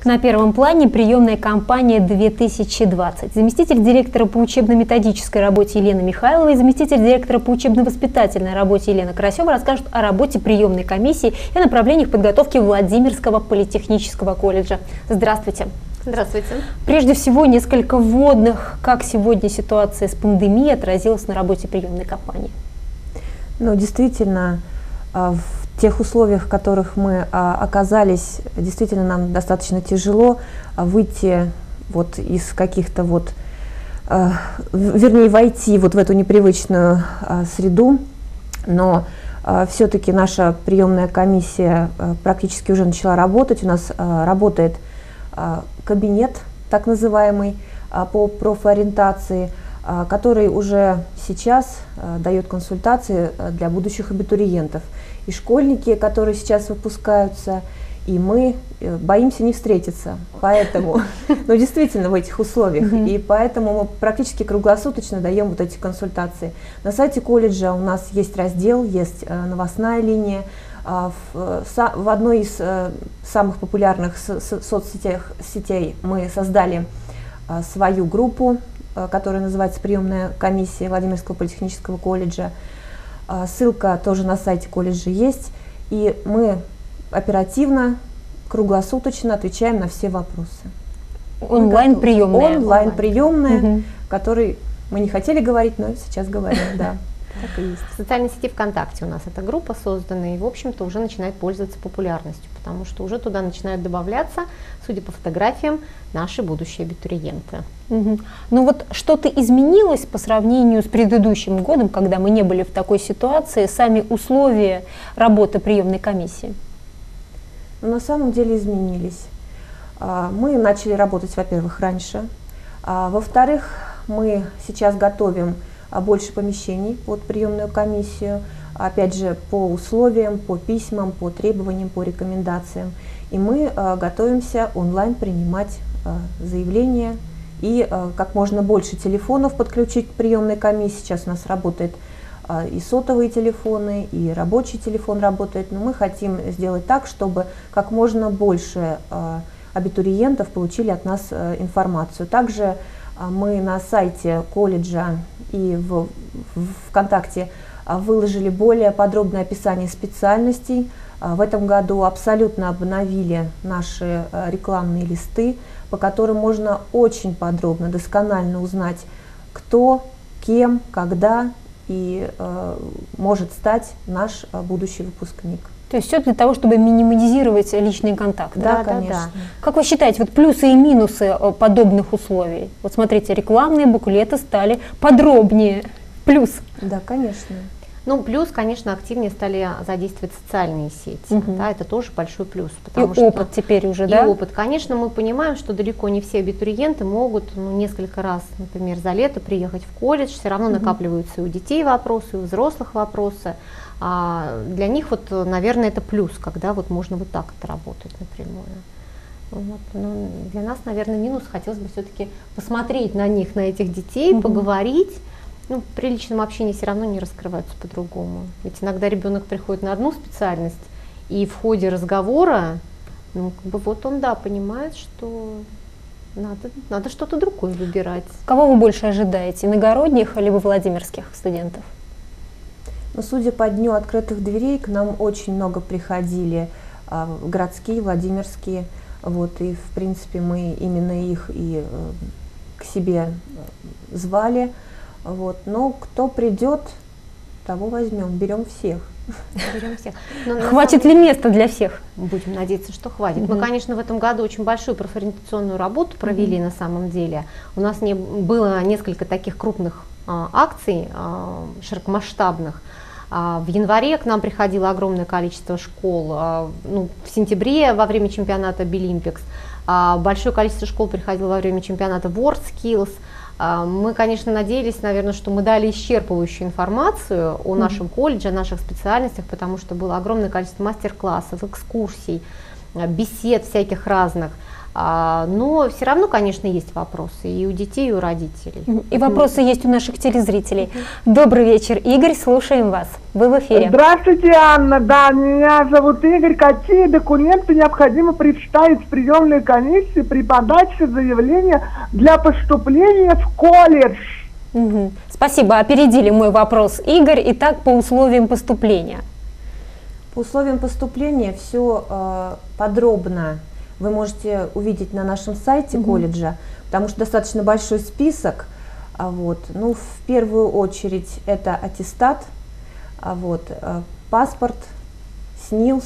На первом плане приемная кампания 2020. Заместитель директора по учебно-методической работе Елена Михайлова и заместитель директора по учебно-воспитательной работе Елена Карасева расскажут о работе приемной комиссии и о направлениях подготовки Владимирского политехнического колледжа. Здравствуйте. Здравствуйте. Прежде всего, несколько вводных. Как сегодня ситуация с пандемией отразилась на работе приемной кампании? Ну, действительно, в тех условиях, в которых мы оказались, действительно нам достаточно тяжело выйти вот из каких-то вот, вернее, войти вот в эту непривычную среду, но все-таки наша приемная комиссия практически уже начала работать. У нас работает кабинет, так называемый, по профориентации, который уже сейчас дает консультации для будущих абитуриентов. И школьники, которые сейчас выпускаются, и мы боимся не встретиться. Поэтому, ну действительно в этих условиях, и поэтому мы практически круглосуточно даем вот эти консультации. На сайте колледжа у нас есть раздел, есть новостная линия. В одной из самых популярных соцсетей мы создали свою группу, которая называется «Приемная комиссия Владимирского политехнического колледжа». Ссылка тоже на сайте колледжа есть, и мы оперативно, круглосуточно отвечаем на все вопросы. Онлайн-приемная. Онлайн-приемная, которой мы не хотели говорить, но сейчас говорим, да. Так и есть. В социальной сети ВКонтакте у нас эта группа создана и, в общем-то, уже начинает пользоваться популярностью, потому что уже туда начинают добавляться, судя по фотографиям, наши будущие абитуриенты. Ну вот что-то изменилось по сравнению с предыдущим годом, когда мы не были в такой ситуации, сами условия работы приемной комиссии? На самом деле изменились. Мы начали работать, во-первых, раньше. Во-вторых, мы сейчас готовим больше помещений под приемную комиссию, опять же, по условиям, по письмам, по требованиям, по рекомендациям. И мы готовимся онлайн принимать заявления и как можно больше телефонов подключить к приемной комиссии. Сейчас у нас работает и сотовые телефоны, и рабочий телефон работает, но мы хотим сделать так, чтобы как можно больше абитуриентов получили от нас информацию. Также мы на сайте колледжа и в ВКонтакте выложили более подробное описание специальностей. В этом году абсолютно обновили наши рекламные листы, по которым можно очень подробно, досконально узнать, кто, кем, когда и может стать наш будущий выпускник. То есть все для того, чтобы минимизировать личные контакты? Да, конечно. Да. Как вы считаете, вот плюсы и минусы подобных условий? Вот смотрите, рекламные буклеты стали подробнее. Плюс? Да, конечно. Ну, плюс, конечно, активнее стали задействовать социальные сети. Да, это тоже большой плюс. Потому что опыт теперь уже, да? И опыт. Конечно, мы понимаем, что далеко не все абитуриенты могут несколько раз, например, за лето приехать в колледж. Все равно накапливаются и у детей вопросы, и у взрослых вопросы. Для них, вот, наверное, это плюс, когда вот можно вот так отработать напрямую. Вот. Ну, для нас, наверное, минус. Хотелось бы все-таки посмотреть на них, на этих детей, поговорить. Ну, при личном общении все равно не раскрываются по-другому. Ведь иногда ребенок приходит на одну специальность, и в ходе разговора, ну, как бы вот он, да, понимает, что надо что-то другое выбирать. Кого вы больше ожидаете, иногородних либо владимирских студентов? Ну, судя по дню открытых дверей, к нам очень много приходили городские, владимирские, вот, и, в принципе, мы именно их и к себе звали. Вот. Но кто придет, того возьмем, берем всех. Берем всех. Хватит ли места для всех? Будем надеяться, что хватит. Мы, конечно, в этом году очень большую профориентационную работу провели на самом деле. У нас было несколько таких крупных акций, широкомасштабных. В январе к нам приходило огромное количество школ, ну, в сентябре во время чемпионата Билимпикс большое количество школ приходило во время чемпионата WorldSkills. Мы, конечно, надеялись, наверное, что мы дали исчерпывающую информацию о нашем колледже, о наших специальностях, потому что было огромное количество мастер-классов, экскурсий, бесед всяких разных. Но все равно, конечно, есть вопросы и у детей, и у родителей. И вопросы есть у наших телезрителей. Добрый вечер, Игорь, слушаем вас. Вы в эфире. Здравствуйте, Анна. Да, меня зовут Игорь. Какие документы необходимо представить в приемной комиссии при подаче заявления для поступления в колледж? Спасибо, опередили мой вопрос, Игорь. Итак, по условиям поступления. По условиям поступления все подробно вы можете увидеть на нашем сайте колледжа, потому что достаточно большой список. Ну, в первую очередь это аттестат, паспорт, СНИЛС,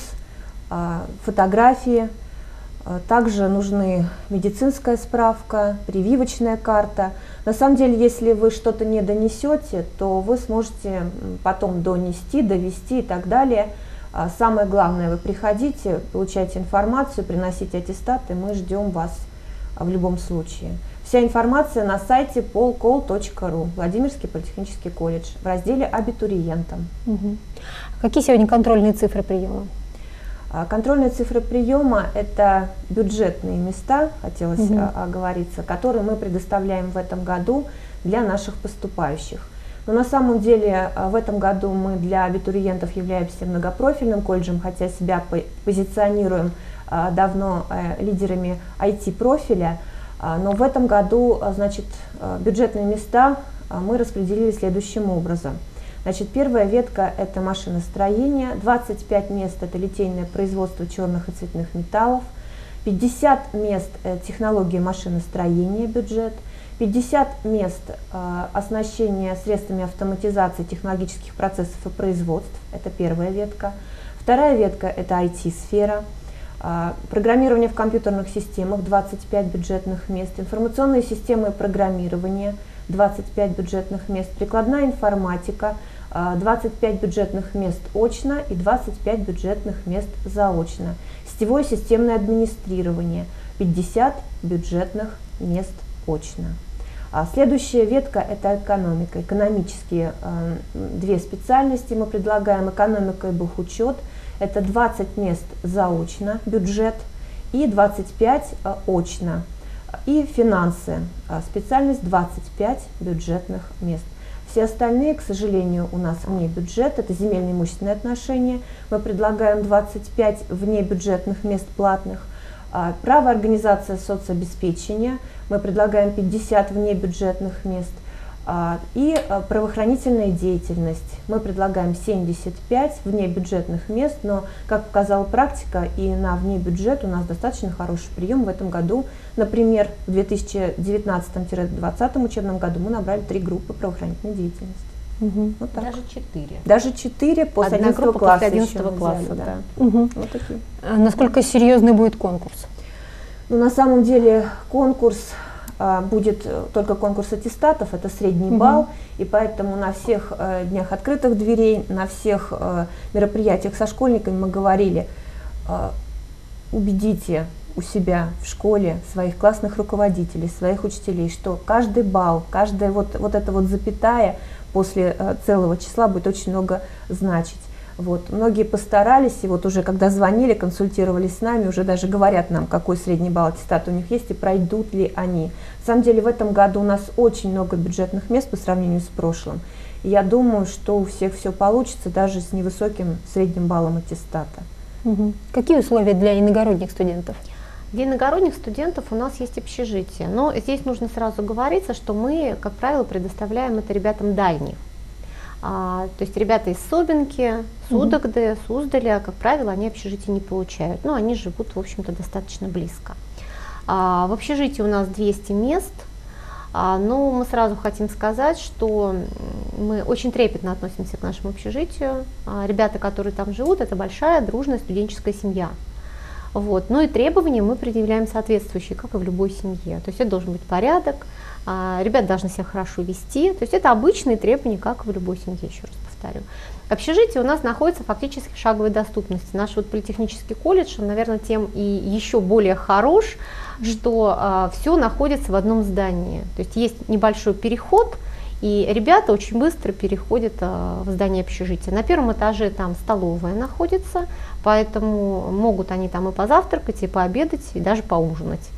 фотографии. Также нужны медицинская справка, прививочная карта. На самом деле, если вы что-то не донесете, то вы сможете потом донести, довести и так далее. Самое главное, вы приходите, получайте информацию, приносите аттестат, и мы ждем вас в любом случае. Вся информация на сайте polcol.ru, Владимирский политехнический колледж, в разделе «Абитуриентам». Какие сегодня контрольные цифры приема? Контрольные цифры приема – это бюджетные места, хотелось оговориться, которые мы предоставляем в этом году для наших поступающих. Но на самом деле в этом году мы для абитуриентов являемся многопрофильным колледжем, хотя себя позиционируем давно лидерами IT-профиля. Но в этом году, значит, бюджетные места мы распределили следующим образом. Значит, первая ветка – это машиностроение, 25 мест – это литейное производство черных и цветных металлов, 50 мест – технология машиностроения, бюджет, 50 мест оснащения средствами автоматизации технологических процессов и производств, это первая ветка. Вторая ветка – это IT-сфера, программирование в компьютерных системах, 25 бюджетных мест, информационные системы и программирование, 25 бюджетных мест, прикладная информатика, 25 бюджетных мест очно и 25 бюджетных мест заочно, сетевое системное администрирование, 50 бюджетных мест очно. Следующая ветка – это экономика. Экономические две специальности мы предлагаем: экономика и бухучет. Это 20 мест заочно, бюджет, и 25 очно. И финансы, специальность 25 бюджетных мест. Все остальные, к сожалению, у нас вне бюджета, это земельные имущественные отношения. Мы предлагаем 25 внебюджетных мест платных. Право организации соцобеспечения, мы предлагаем 50 внебюджетных мест. И правоохранительная деятельность, мы предлагаем 75 внебюджетных мест, но, как показала практика, и на внебюджет у нас достаточно хороший прием в этом году. Например, в 2019-2020 учебном году мы набрали 3 группы правоохранительной деятельности. Вот так. Даже 4. Даже 4 после 11 класса. После 11 класса, да. Вот такие. Насколько серьезный будет конкурс? Ну, на самом деле конкурс будет только конкурс аттестатов, это средний балл, и поэтому на всех днях открытых дверей, на всех мероприятиях со школьниками мы говорили: убедите у себя в школе своих классных руководителей, своих учителей, что каждый балл, каждая вот эта вот запятая после целого числа будет очень много значить. Многие постарались, и вот уже когда звонили, консультировались с нами, уже даже говорят нам, какой средний балл аттестата у них есть и пройдут ли они. На самом деле в этом году у нас очень много бюджетных мест по сравнению с прошлым. И я думаю, что у всех все получится, даже с невысоким средним баллом аттестата. Какие условия для иногородних студентов? Для иногородних студентов у нас есть общежитие, но здесь нужно сразу говориться, что мы, как правило, предоставляем это ребятам дальних. То есть ребята из Собинки, Судогды, Суздаля, как правило, они общежитие не получают, но они живут, в общем-то, достаточно близко. В общежитии у нас 200 мест, но мы сразу хотим сказать, что мы очень трепетно относимся к нашему общежитию. Ребята, которые там живут, это большая дружная студенческая семья. Ну и требования мы предъявляем соответствующие, как и в любой семье. То есть это должен быть порядок, ребята должны себя хорошо вести. То есть это обычные требования, как и в любой семье, еще раз повторю. Общежитие у нас находится фактически в шаговой доступности. Наш политехнический колледж, он, наверное, тем и еще более хорош, что все находится в одном здании. То есть есть небольшой переход, и ребята очень быстро переходят в здание общежития. На первом этаже там столовая находится, поэтому могут они там и позавтракать, и пообедать, и даже поужинать.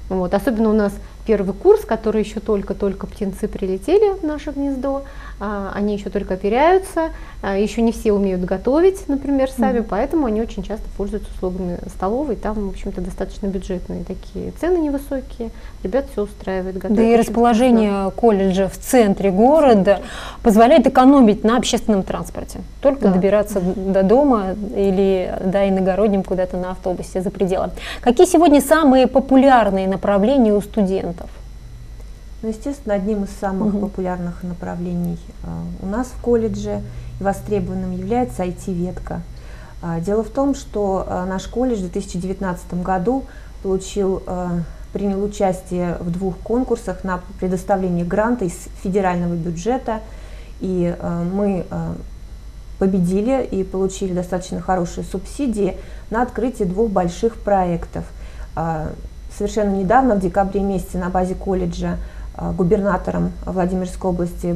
Вот. Особенно у нас первый курс, который еще только-только птенцы прилетели в наше гнездо, они еще только оперяются, еще не все умеют готовить, например, сами, поэтому они очень часто пользуются услугами столовой, там, в общем-то, достаточно бюджетные такие цены невысокие, ребят все устраивает. Да и расположение колледжа в центре города позволяет экономить на общественном транспорте, только добираться до дома или иногородним куда-то на автобусе за пределы. Какие сегодня самые популярные направления у студентов? Ну, естественно, одним из самых популярных направлений у нас в колледже и востребованным является IT-ветка. Дело в том, что наш колледж в 2019 году принял участие в 2 конкурсах на предоставление гранта из федерального бюджета, и мы победили и получили достаточно хорошие субсидии на открытие 2 больших проектов. Совершенно недавно, в декабре месяце, на базе колледжа губернатором Владимирской области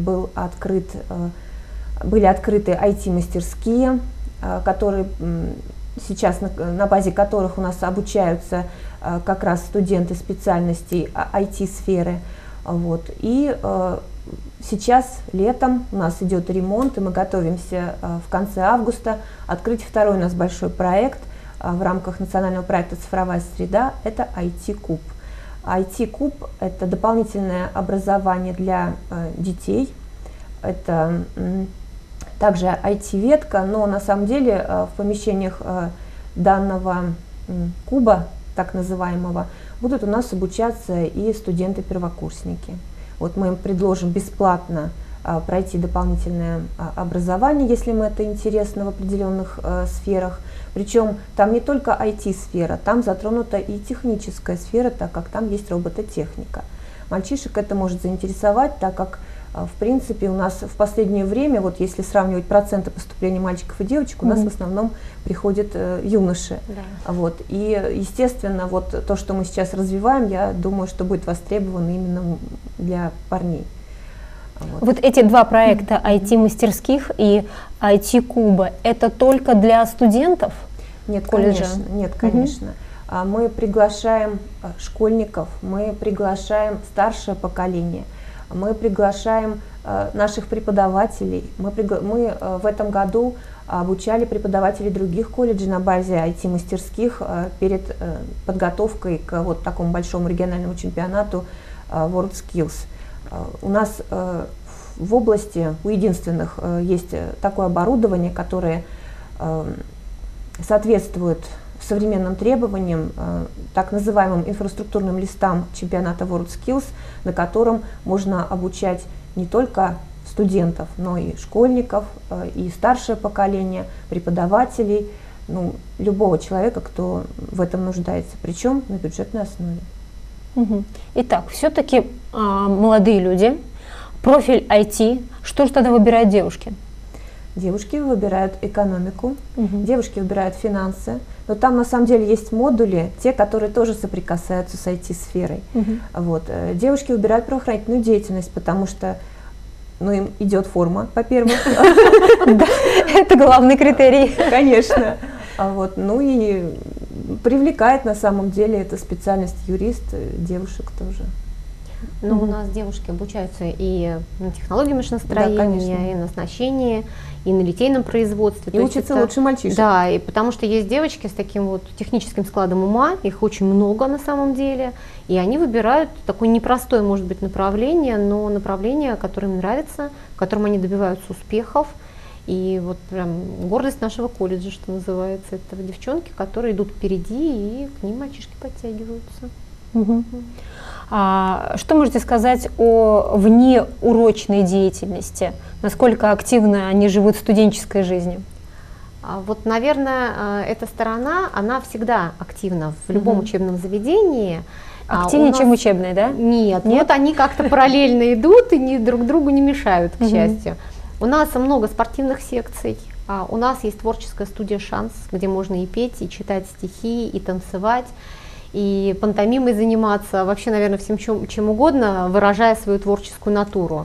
были открыты IT-мастерские, которые сейчас, на базе которых у нас обучаются как раз студенты специальностей IT-сферы. Вот. И сейчас летом у нас идет ремонт, и мы готовимся в конце августа открыть 2-й у нас большой проект в рамках национального проекта «Цифровая среда» – это IT-куб. IT-куб – это дополнительное образование для детей, это также IT-ветка, но на самом деле в помещениях данного куба, так называемого, будут у нас обучаться и студенты-первокурсники. Вот мы им предложим бесплатно пройти дополнительное образование, если им это интересно в определенных сферах. Причем там не только IT-сфера, там затронута и техническая сфера, так как там есть робототехника. Мальчишек это может заинтересовать, так как, в принципе, у нас в последнее время, вот если сравнивать проценты поступления мальчиков и девочек, у нас в основном приходят юноши. Да. Вот. И, естественно, вот то, что мы сейчас развиваем, я думаю, что будет востребовано именно для парней. Вот эти 2 проекта IT-мастерских и IT-куба, это только для студентов? Нет, колледжа? Конечно, нет, конечно. Мы приглашаем школьников, мы приглашаем старшее поколение, мы приглашаем наших преподавателей. Мы в этом году обучали преподавателей других колледжей на базе IT-мастерских перед подготовкой к вот такому большому региональному чемпионату WorldSkills. У нас в области у единственных есть такое оборудование, которое соответствует современным требованиям, так называемым инфраструктурным листам чемпионата WorldSkills, на котором можно обучать не только студентов, но и школьников, и старшее поколение, преподавателей, ну, любого человека, кто в этом нуждается, причем на бюджетной основе. Итак, все-таки молодые люди, профиль IT, что же тогда выбирают девушки? Девушки выбирают экономику, девушки выбирают финансы, но там на самом деле есть модули, те, которые тоже соприкасаются с IT-сферой. Вот. Девушки выбирают правоохранительную деятельность, потому что им идет форма, во-первых. Это главный критерий. Конечно. Ну и привлекает на самом деле эта специальность юрист девушек тоже. Но у нас девушки обучаются и на технологии машиностроения, и на оснащении, и на литейном производстве. И учатся лучше мальчишек. Да, и потому что есть девочки с таким вот техническим складом ума, их очень много на самом деле, и они выбирают такое непростое, может быть, направление, но направление, которое им нравится, в котором они добиваются успехов. И вот прям гордость нашего колледжа, что называется, это девчонки, которые идут впереди, и к ним мальчишки подтягиваются. Что можете сказать о внеурочной деятельности? Насколько активно они живут студенческой жизнью? Вот, наверное, эта сторона, она всегда активна в любом учебном заведении. Активнее, чем учебная, да? Нет, вот они как-то параллельно идут и друг другу не мешают, к счастью. У нас много спортивных секций, у нас есть творческая студия «Шанс», где можно и петь, и читать стихи, и танцевать, и пантомимой заниматься, вообще, наверное, всем чем угодно, выражая свою творческую натуру.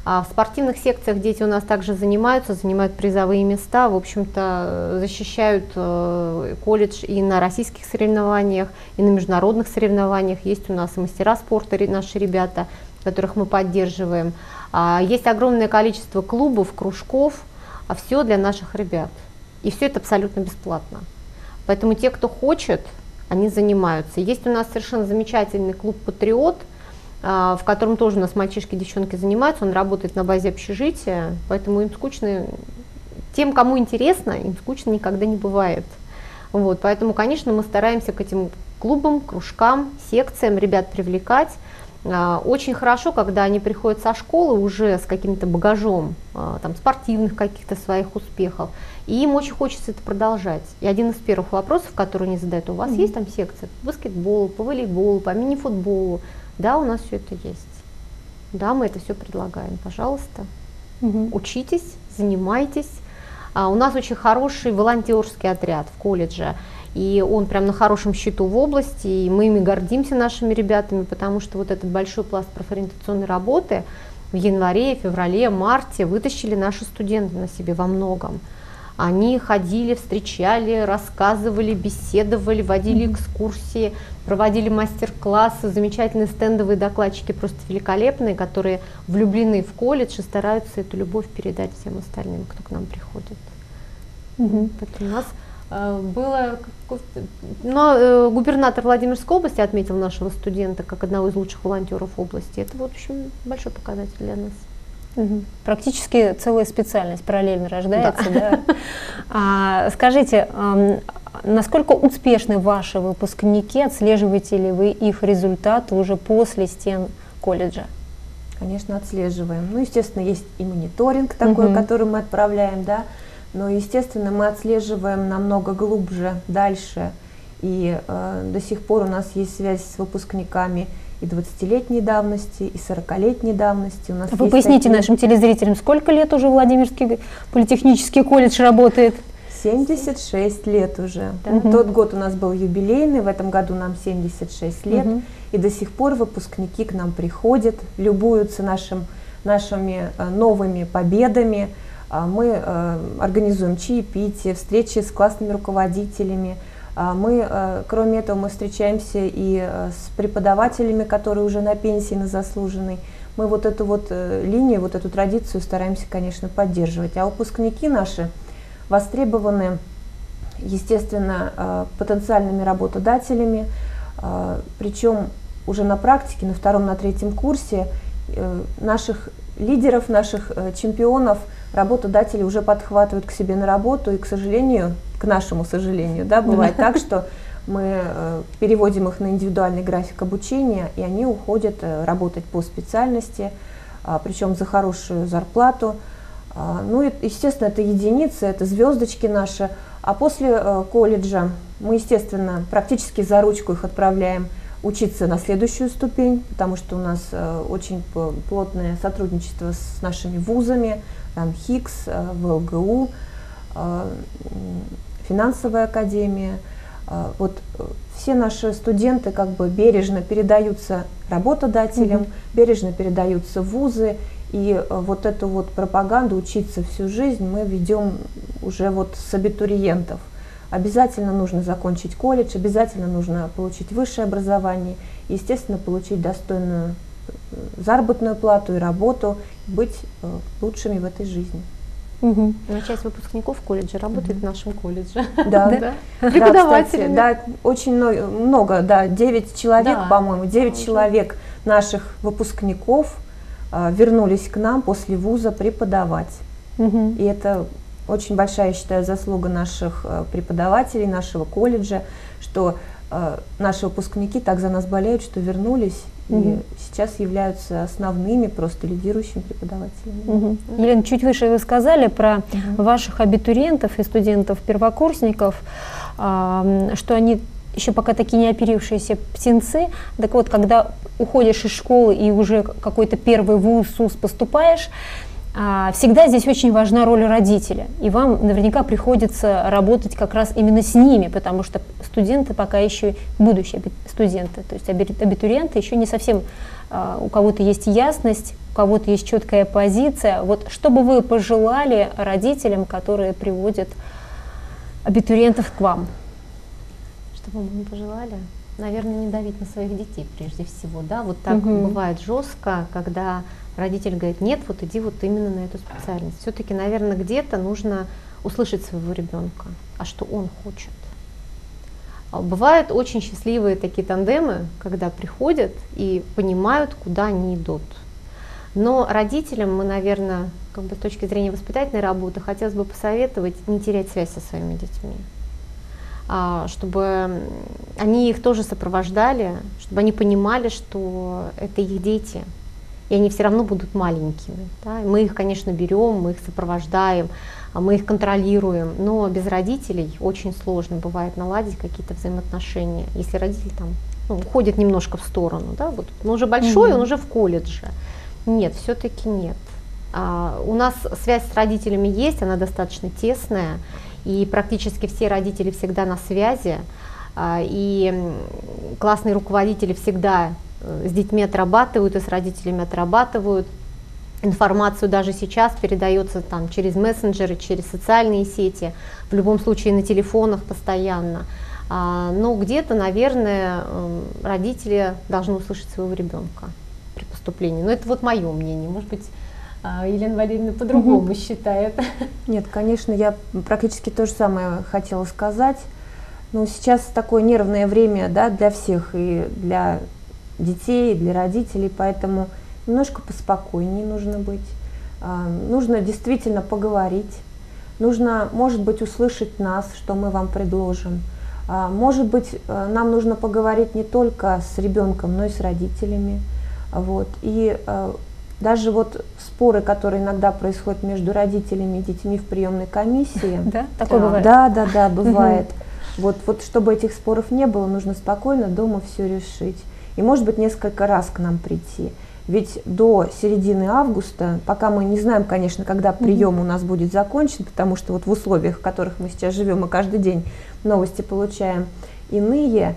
А в спортивных секциях дети у нас также занимают призовые места, в общем-то, защищают колледж и на российских соревнованиях, и на международных соревнованиях. Есть у нас и мастера спорта, наши ребята, которых мы поддерживаем. Есть огромное количество клубов, кружков, а все для наших ребят. И все это абсолютно бесплатно. Поэтому те, кто хочет, они занимаются. Есть у нас совершенно замечательный клуб «Патриот», в котором тоже у нас мальчишки и девчонки занимаются, он работает на базе общежития, поэтому им скучно, тем, кому интересно, им скучно никогда не бывает. Вот, поэтому, конечно, мы стараемся к этим клубам, кружкам, секциям ребят привлекать. Очень хорошо, когда они приходят со школы уже с каким-то багажом, там, спортивных каких-то своих успехов, и им очень хочется это продолжать. И один из первых вопросов, который они задают: у вас есть там секция по баскетболу, по волейболу, по мини-футболу? Да, у нас все это есть. Да, мы это все предлагаем. Пожалуйста, учитесь, занимайтесь. У нас очень хороший волонтерский отряд в колледже, и он прям на хорошем счету в области, и мы ими гордимся, нашими ребятами, потому что вот этот большой пласт профориентационной работы в январе, феврале, марте вытащили наши студенты на себе во многом. Они ходили, встречали, рассказывали, беседовали, водили экскурсии, проводили мастер-классы, замечательные стендовые докладчики, просто великолепные, которые влюблены в колледж и стараются эту любовь передать всем остальным, кто к нам приходит. Поэтому у нас было... Но губернатор Владимирской области отметил нашего студента как одного из лучших волонтеров области. Это, в общем, большой показатель для нас. Практически целая специальность параллельно рождается. Да. Скажите, насколько успешны ваши выпускники, отслеживаете ли вы их результаты уже после стен колледжа? Конечно, отслеживаем. Ну, естественно, есть и мониторинг такой, который мы отправляем, да, но, естественно, мы отслеживаем намного глубже, дальше, и до сих пор у нас есть связь с выпускниками и 20-летней давности, и 40-летней давности. У нас Вы поясните нашим телезрителям, сколько лет уже Владимирский политехнический колледж работает? 76 лет уже. Тот год у нас был юбилейный, в этом году нам 76 лет, и до сих пор выпускники к нам приходят, любуются нашими новыми победами. Мы организуем чаепитие, встречи с классными руководителями. Кроме этого, мы встречаемся и с преподавателями, которые уже на пенсии, на заслуженной. Мы вот эту вот линию, вот эту традицию стараемся, конечно, поддерживать. А выпускники наши востребованы, естественно, потенциальными работодателями, причем уже на практике, на втором, на третьем курсе наших лидеров, наших чемпионов работодатели уже подхватывают к себе на работу, и, к сожалению, к нашему сожалению, да, бывает так, что мы переводим их на индивидуальный график обучения, и они уходят работать по специальности, причем за хорошую зарплату. Ну, естественно, это единицы, это звездочки наши. А после колледжа мы, естественно, практически за ручку их отправляем учиться на следующую ступень, потому что у нас очень плотное сотрудничество с нашими вузами, там ХИКС, ВЛГУ, финансовая академия. Вот все наши студенты как бы бережно передаются работодателям, бережно передаются в вузы, и вот эту вот пропаганду «учиться всю жизнь» мы ведем уже вот с абитуриентов. Обязательно нужно закончить колледж, обязательно нужно получить высшее образование, и, естественно, получить достойную заработную плату и работу, быть лучшими в этой жизни. Но часть выпускников колледжа работает в нашем колледже. Да, преподаватели. Да, очень много, да, 9 человек, по-моему, 9 человек наших выпускников вернулись к нам после вуза преподавать. И это очень большая, я считаю, заслуга наших преподавателей, нашего колледжа, что наши выпускники так за нас болеют, что вернулись и сейчас являются основными, просто лидирующими преподавателями. Елена, чуть выше вы сказали про ваших абитуриентов и студентов-первокурсников, что они еще пока такие не оперившиеся птенцы. Так вот, когда уходишь из школы и уже какой-то первый вуз поступаешь, Всегда здесь очень важна роль родителя, и вам наверняка приходится работать как раз именно с ними, потому что студенты пока еще будущие студенты, то есть абитуриенты еще не совсем, у кого-то есть ясность, у кого-то есть четкая позиция. Вот что бы вы пожелали родителям, которые приводят абитуриентов к вам? Что бы мы пожелали? Наверное, не давить на своих детей прежде всего, да, вот так бывает жестко, когда родитель говорит, нет, вот иди вот именно на эту специальность. Все-таки, наверное, где-то нужно услышать своего ребенка, а что он хочет. Бывают очень счастливые такие тандемы, когда приходят и понимают, куда они идут. Но родителям мы, наверное, как бы с точки зрения воспитательной работы, хотелось бы посоветовать не терять связь со своими детьми, чтобы они их тоже сопровождали, чтобы они понимали, что это их дети, и они все равно будут маленькими. Да? Мы их, конечно, берем, мы их сопровождаем, мы их контролируем, но без родителей очень сложно бывает наладить какие-то взаимоотношения, если родитель там уходит немножко в сторону, да? Вот он уже большой, он уже в колледже. Нет, все-таки нет. У нас связь с родителями есть, она достаточно тесная, и практически все родители всегда на связи, и классные руководители всегда с детьми отрабатывают и с родителями отрабатывают. Информацию даже сейчас передается там через мессенджеры, через социальные сети, в любом случае на телефонах постоянно. Но где-то, наверное, родители должны услышать своего ребенка при поступлении. Но это вот мое мнение. Может быть, Елена Валерьевна по-другому считает. Нет, конечно, я практически то же самое хотела сказать. Но сейчас такое нервное время, да, для всех, и для детей, и для родителей, поэтому немножко поспокойнее нужно быть. Нужно действительно поговорить. Нужно, может быть, услышать нас, что мы вам предложим. Может быть, нам нужно поговорить не только с ребенком, но и с родителями. Вот. И даже вот споры, которые иногда происходят между родителями и детьми в приемной комиссии. Да, такое бывает? Да, бывает. Вот чтобы этих споров не было, нужно спокойно дома все решить. И, может быть, несколько раз к нам прийти. Ведь до середины августа, пока мы не знаем, конечно, когда прием у нас будет закончен, потому что вот в условиях, в которых мы сейчас живем, мы каждый день новости получаем иные,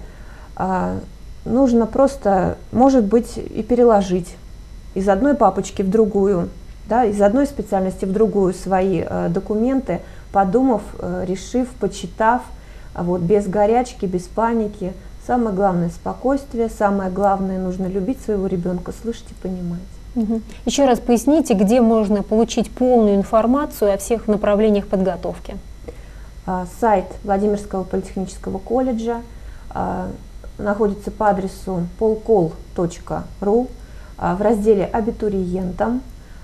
нужно просто, может быть, и переложить из одной папочки в другую, да, из одной специальности в другую свои документы, подумав, решив, почитав, вот, без горячки, без паники. Самое главное — спокойствие, самое главное — нужно любить своего ребенка, слышать и понимать. Еще раз поясните, где можно получить полную информацию о всех направлениях подготовки. Сайт Владимирского политехнического колледжа находится по адресу polkol.ru в разделе «Абитуриентам».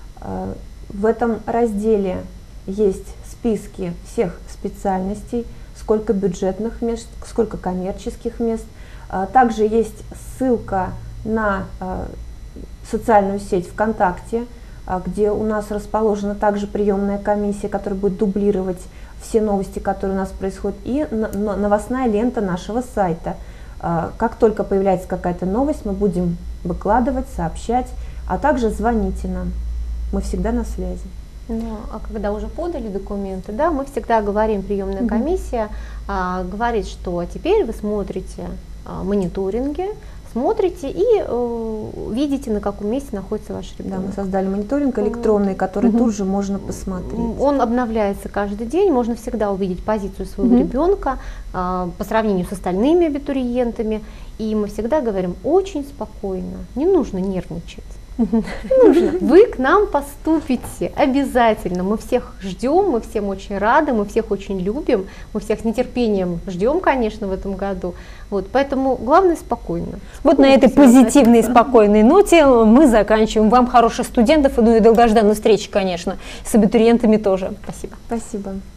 В этом разделе есть списки всех специальностей, сколько бюджетных мест, сколько коммерческих мест. Также есть ссылка на социальную сеть ВКонтакте, где у нас расположена также приемная комиссия, которая будет дублировать все новости, которые у нас происходят, и новостная лента нашего сайта. Как только появляется какая-то новость, мы будем выкладывать, сообщать, а также звоните нам. Мы всегда на связи. Ну, а когда уже подали документы, да, мы всегда говорим, приемная комиссия говорит, что теперь вы смотрите мониторинги, смотрите и видите, на каком месте находится ваш ребенок. Да, мы создали мониторинг электронный, который тут же можно посмотреть. Он обновляется каждый день, можно всегда увидеть позицию своего ребенка по сравнению с остальными абитуриентами. И мы всегда говорим очень спокойно, не нужно нервничать. Нужно. Вы к нам поступите обязательно. Мы всех ждем, мы всем очень рады, мы всех очень любим, мы всех с нетерпением ждем, конечно, в этом году. Вот, поэтому главное спокойно. Вот на этой позитивной и спокойной ноте мы заканчиваем. Вам хороших студентов, ну и долгожданной встречи, конечно, с абитуриентами тоже. Спасибо. Спасибо.